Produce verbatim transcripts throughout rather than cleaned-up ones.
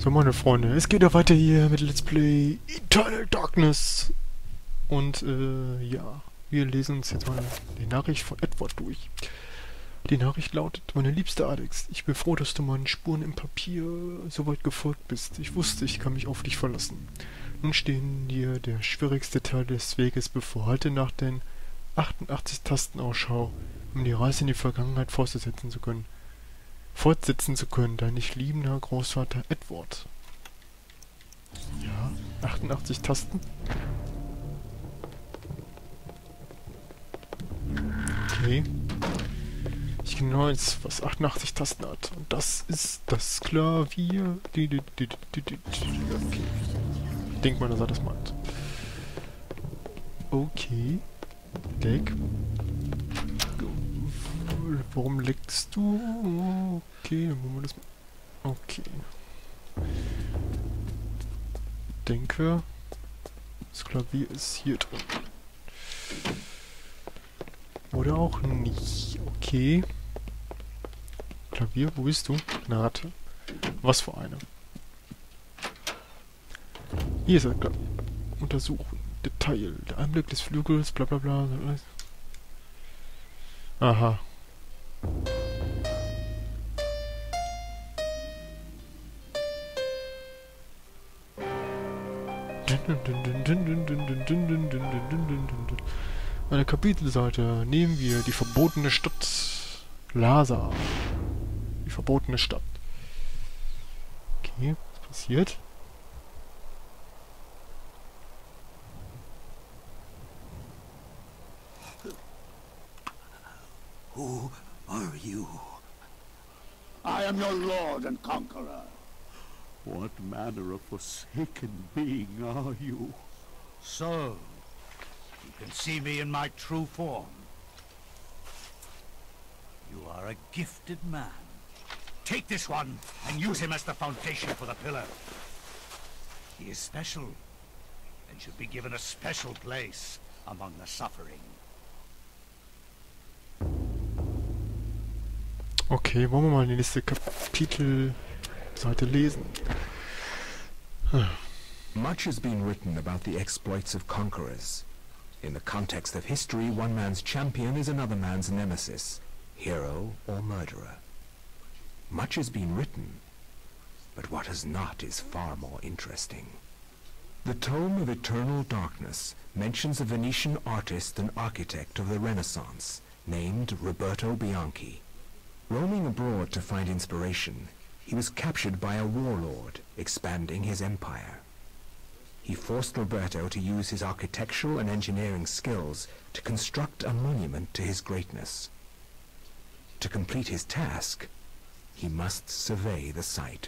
So, meine Freunde, es geht ja weiter hier mit Let's Play Eternal Darkness. Und, äh, ja, wir lesen uns jetzt mal die Nachricht von Edward durch. Die Nachricht lautet: Meine liebste Alex, ich bin froh, dass du meinen Spuren im Papier so weit gefolgt bist. Ich wusste, ich kann mich auf dich verlassen. Nun stehen dir der schwierigste Teil des Weges bevor. Halte nach den achtundachtzig Tasten Ausschau, um die Reise in die Vergangenheit fortsetzen zu können. Fortsetzen zu können, dein nicht liebender Großvater Edward. Ja, achtundachtzig Tasten. Okay. Ich genau jetzt, was achtundachtzig Tasten hat. Und das ist das Klavier. Okay. Ich denke mal, dass er das meint. Okay. Deck. Warum leckst du? Okay, dann machen wir das mal. Okay. Denke, das Klavier ist hier drin. Oder auch nicht. Okay. Klavier, wo bist du? Nate. Was für eine? Hier ist er. Untersuchen. Detail. Der Anblick des Flügels, bla bla bla. Aha. Eine Kapitelseite. Nehmen wir die verbotene Stadt Lhasa. Die verbotene Stadt. Okay, was passiert? Who are you? I am your lord and conqueror. What manner of forsaken being are you? So, you can see me in my true form. You are a gifted man. Take this one and use him as the foundation for the pillar. He is special and should be given a special place among the suffering. Okay, wollen wir mal die nächste Kapitelseite lesen. Hm. Much has been written about the exploits of conquerors. In the context of history, one man's champion is another man's nemesis, hero or murderer. Much has been written, but what has not is far more interesting. The Tome of Eternal Darkness mentions a Venetian artist and architect of the Renaissance named Roberto Bianchi. Roaming abroad to find inspiration, he was captured by a warlord expanding his empire. He forced Roberto to use his architectural and engineering skills to construct a monument to his greatness. To complete his task, he must survey the site.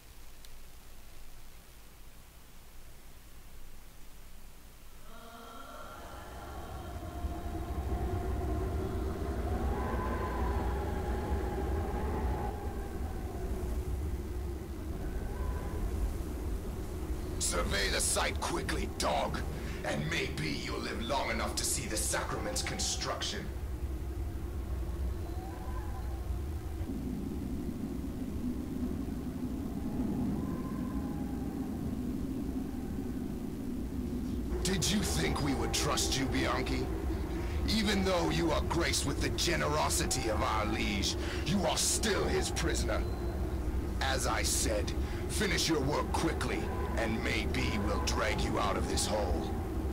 Survey the site quickly, dog, and maybe you'll live long enough to see the sacrament's construction. Did you think we would trust you, Bianchi? Even though you are graced with the generosity of our liege, you are still his prisoner. As I said, finish your work quickly, and maybe we'll drag you out of this hole.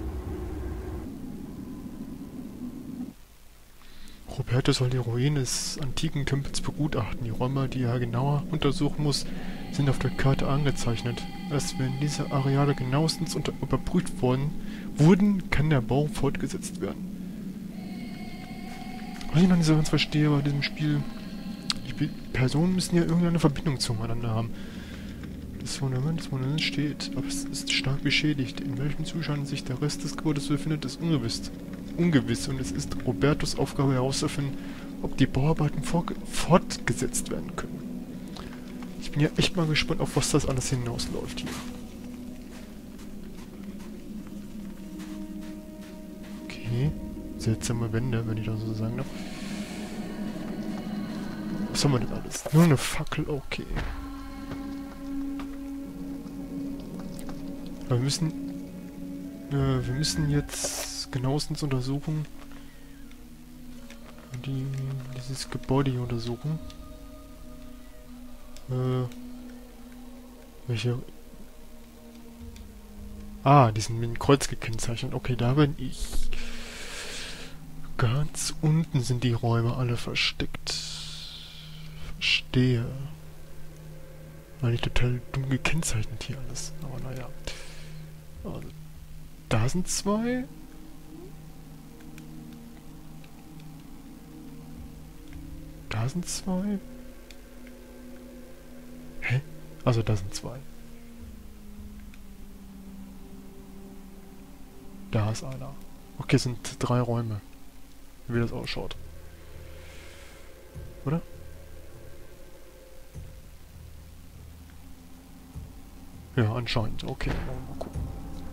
Roberto soll die Ruinen des antiken Tempels begutachten. Die Räume, die er genauer untersuchen muss, sind auf der Karte angezeichnet. Erst wenn diese Areale genauestens unter überprüft worden, wurden, kann der Bau fortgesetzt werden. Was ich noch nicht so ganz verstehe bei diesem Spiel, die Personen müssen ja irgendeine Verbindung zueinander haben. Das Fundament des Monuments steht, aber es ist stark beschädigt. In welchem Zustand sich der Rest des Gebäudes befindet, ist ungewiss. Ungewiss und es ist Robertos Aufgabe herauszufinden, ob die Bauarbeiten fortgesetzt werden können. Ich bin ja echt mal gespannt, auf was das alles hinausläuft hier. Okay. Seltsame Wände, wenn ich das so sagen darf. Was haben wir denn alles? Nur eine Fackel, okay. Aber wir müssen... Äh, wir müssen jetzt genauestens untersuchen. Die, dieses Gebäude hier untersuchen. Äh... Welche... Ah, die sind mit dem Kreuz gekennzeichnet. Okay, da bin ich. Ganz unten sind die Räume alle versteckt. Verstehe. Weil ich total dumm gekennzeichnet hier alles. Aber naja. Also, da sind zwei. Da sind zwei. Hä? Also da sind zwei. Da ist einer. Okay, es sind drei Räume. Wie das ausschaut. Oder? Ja, anscheinend. Okay, wollen wir mal gucken.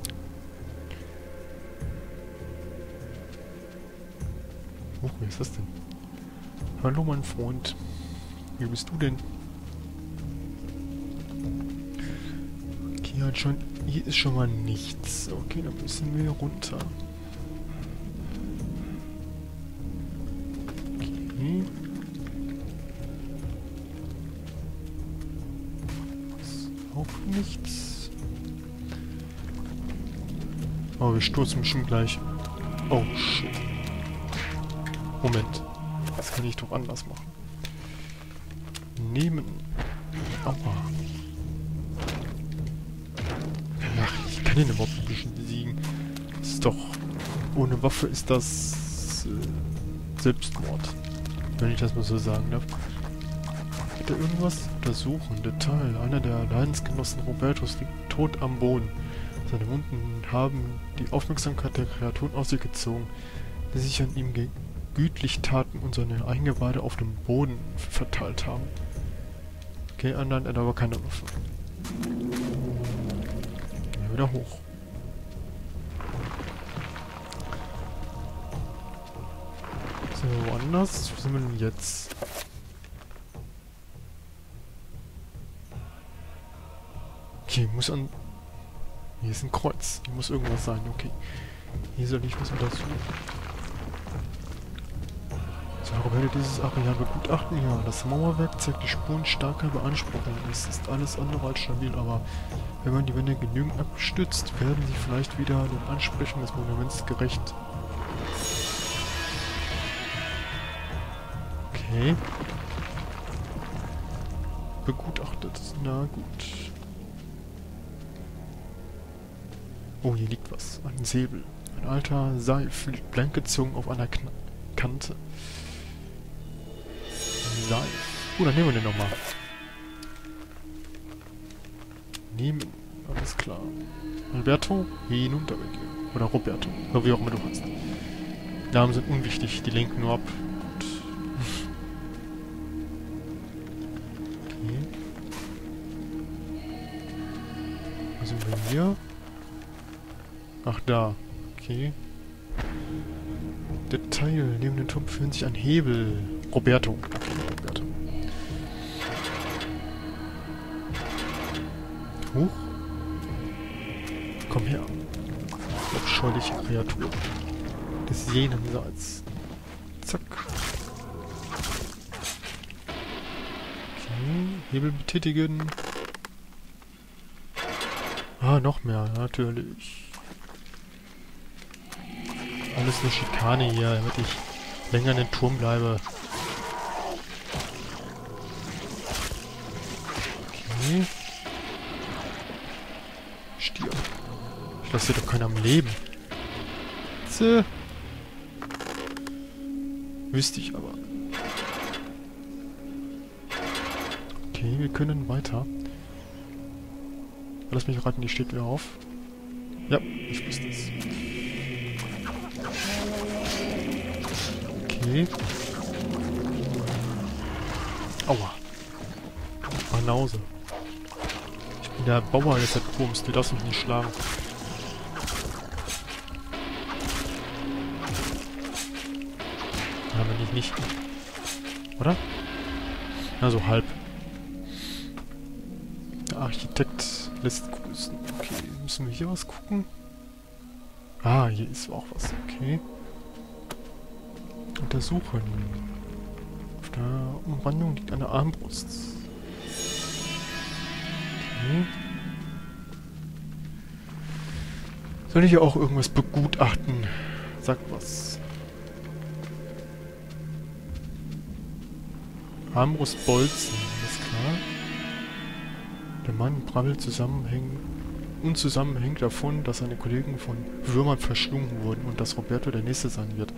Oh, wer ist das denn? Hallo, mein Freund. Wie bist du denn? Okay, anscheinend... Hier ist schon mal nichts. Okay, dann müssen wir runter. Okay. Ist auch nichts. Oh, wir stoßen bestimmt gleich. Oh, shit. Moment. Das kann ich doch anders machen. Nehmen. Aua. Ach, ich kann ihn überhaupt nicht besiegen. Das ist doch... Ohne Waffe ist das... Äh, Selbstmord. Wenn ich das mal so sagen darf. Hat er irgendwas? Untersuchen. Detail. Einer der Leidensgenossen Robertos liegt tot am Boden. Seine Wunden haben die Aufmerksamkeit der Kreaturen auf sich gezogen, die sich an ihm gütlich taten und seine Eingeweide auf dem Boden verteilt haben. Okay, anderen hat aber keine Waffe. Ja, wieder hoch. Sind wir woanders? Wo sind wir denn jetzt? Okay, muss an... Hier ist ein Kreuz. Hier muss irgendwas sein. Okay. Hier soll ich was untersuchen. So, werde dieses Areal begutachten. Ja, das Mauerwerk zeigt die Spuren starker Beanspruchung. Es ist alles andere als stabil, aber wenn man die Wände genügend abstützt, werden sie vielleicht wieder den Ansprüchen des Monuments gerecht. Okay. Begutachtet. Na gut. Oh, hier liegt was. Ein Säbel. Ein alter Seif liegt blank gezogen auf einer Kn Kante. Seif. Oh, dann nehmen wir den nochmal. Nehmen. Alles klar. Alberto, hinunter mit dir. Oder Roberto. Oder wie auch immer du hast. Namen sind unwichtig. Die lenken nur ab. Okay. Wo sind wir hier? Ach, da. Okay. Detail. Neben dem Turm befindet sich ein Hebel. Roberto. Okay, Roberto. Huch. Komm her. Abscheuliche Kreatur. Des Jenseits. Zack. Okay. Hebel betätigen. Ah, noch mehr. Natürlich. Alles eine Schikane hier, damit ich länger in den Turm bleibe. Okay. Stirb. Ich lasse hier doch keiner am Leben. Zäh. Wüsste ich aber. Okay, wir können weiter. Lass mich raten, die steht wieder auf. Ja, ich wusste es. Okay. Aua. Banause. Ich bin der Bauer des Turms, du darfst mich nicht schlagen. Ja, wenn ich nicht. Oder? Na, so halb. Ja. Architekt lässt grüßen. Okay, müssen wir hier was gucken? Ah, hier ist auch was. Okay. Untersuchen. Auf der Umrandung liegt eine Armbrust. Okay. Soll ich hier auch irgendwas begutachten? Sag was. Armbrustbolzen, ist klar. Der Mann brabbelt zusammenhängend, unzusammenhängend davon, dass seine Kollegen von Würmern verschlungen wurden und dass Roberto der Nächste sein wird.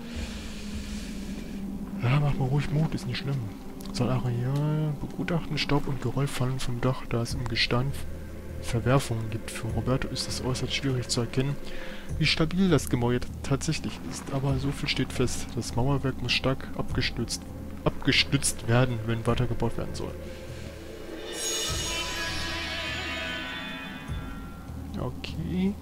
Ja, mach mal ruhig Mut, ist nicht schlimm. Soll Areal begutachten, Staub und Geröll fallen vom Dach, da es im Gestein Verwerfungen gibt. Für Roberto ist es äußerst schwierig zu erkennen, wie stabil das Gemäuer tatsächlich ist. Aber so viel steht fest, das Mauerwerk muss stark abgestützt, abgestützt werden, wenn weitergebaut werden soll. Okay.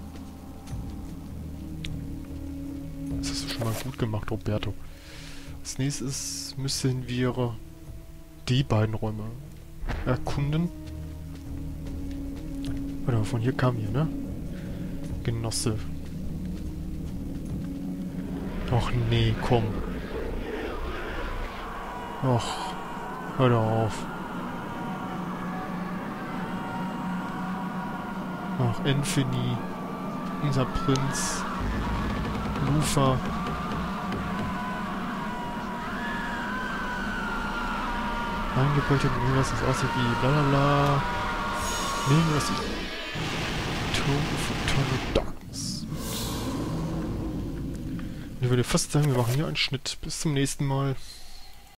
Das hast du schon mal gut gemacht, Roberto. Als nächstes müssen wir die beiden Räume erkunden. Oder von hier kam hier, ne? Genosse. Och nee, komm. Och, hör doch auf. Ach, Anthony, unser Prinz, Lufa. Eingebeutet, was das aussieht wie blablabla. Nehmen wir das Tome of Eternal Darkness. Ich würde fast sagen, wir machen hier einen Schnitt. Bis zum nächsten Mal.